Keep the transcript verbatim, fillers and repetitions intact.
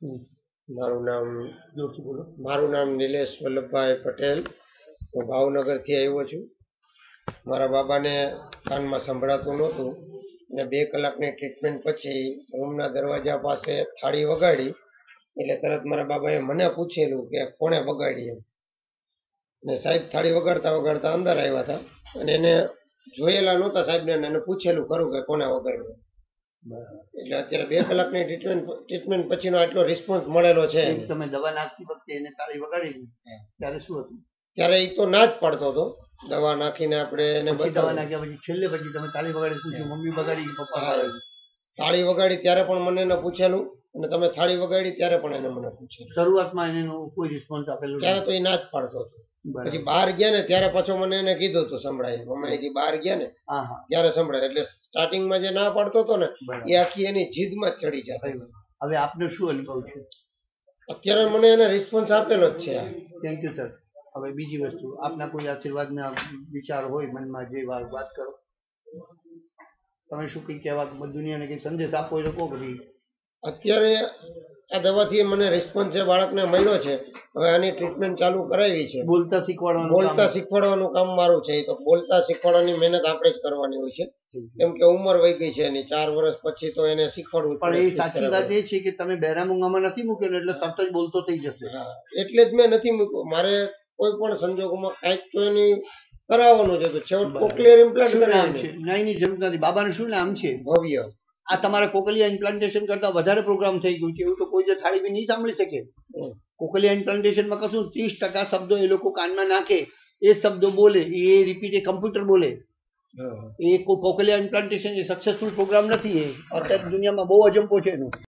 મારું નામ જોરથી બોલો. મારું નામ નિલેશ વલ્લભભાઈ પટેલ. હું ભાવનગરથી આવ્યો છું. મારા બાબાને કાનમાં સંભળાતું નહોતું અને બે કલાકની ટ્રીટમેન્ટ પછી રૂમના દરવાજા પાસે થાળી વગાડી એટલે તરત મારા બાબાએ મને પૂછેલું કે કોણે વગાડી એમ. ને સાહેબ થાળી વગાડતા વગાડતા અંદર આવ્યા હતા અને એને જોયેલા નહોતા સાહેબને, એને પૂછેલું ખરું કે કોને વગાડ્યું. એટલે અત્યારે બે કલાકની ટ્રીટમેન્ટ ટ્રીટમેન્ટ પછીનો આટલો રિસ્પોન્સ મળેલો છે. તમે દવા નાખતી વખતે એને તાળી વગાડી ત્યારે શું હતું? ત્યારે એ તો ના જ પાડતો હતો. દવા નાખીને આપણે એને દવા નાખ્યા પછી છેલ્લે પછી તમે તાળી વગાડી પૂછ્યું મમ્મી વગાડી કે પપ્પા વગાડી? તાળી વગાડી ત્યારે પણ મને એને પૂછેલું અને તમે થાળી વગાડી ત્યારે પણ એને મને પૂછેલું. શરૂઆતમાં એને કોઈ રિસ્પોન્સ આપેલું? ત્યારે તો એ ના જ પાડતો હતો. પછી બહાર ગયા ને ત્યારે પાછો મને એને કીધું હતું સંભળાય. મમ્મી બહાર ગયા ને ત્યારે સંભળાય. એટલે સ્ટાર્ટિંગમાં જે ના પાડતો હતો ને એ આખી એની જીદમાં જ ચડી જાય. હવે આપને શું અનુભવ છે? અત્યારે મને એને રિસ્પોન્સ આપેલો જ છે. Thank you sir. હવે બીજી વસ્તુ, આપના કોઈ આશીર્વાદના વિચાર હોય મનમાં જે વાત કરો. તમે શું કઈ કહેવા દુનિયાને કઈ સંદેશ આપો એ લોકો? પછી અત્યારે આ દવાથી મને રિસ્પોન્સ જે બાળકને મળ્યો છે, હવે આની ટ્રીટમેન્ટ ચાલુ કરાવી છે. બોલતા શીખવાડવાનું બોલતા શીખવાડવાનું કામ મારું છે. તો બોલતા શીખવાડવાની મહેનત આપણે જ કરવાની હોય છે, કેમ કે ઉંમર વહી ગઈ છે એની. ચાર વર્ષ પછી તો એને શીખવાડવું. પણ એ સાચી વાત એ છે કે તમે બહેરા મૂંગામાં નથી મૂકેલો એટલે તરત જ બોલતો થઈ જશે. હા, એટલે જ મેં નથી મૂક્યો. મારે કોઈ પણ સંજોગોમાં કાંઈક તો એની કરાવવાનું છે. તો છેવટ કોક્લિયર ઇમ્પ્લાન્ટ કરાવવાનું છે. નાઈની જરૂર નથી. બાબાનું શું નામ છે? ભવ્ય. આ તમારે કોકલિયા ઇમ્પ્લાન્ટેશન કરતા વધારે પ્રોગ્રામ થઈ ગયું છે એવું તો કોઈ જે થાળી બી નહીં સાંભળી શકે. કોકલિયા ઇમ્પ્લાન્ટેશનમાં કશું ત્રીસ ટકા શબ્દો એ લોકો કાનમાં નાખે, એ શબ્દો બોલે, એ રિપીટ એ કમ્પ્યુટર બોલે. એ કોકલિયા ઇમ્પ્લાન્ટેશન એ સક્સેસફુલ પ્રોગ્રામ નથી. એ અત્યારે દુનિયામાં બહુ અજંપો છે એનું.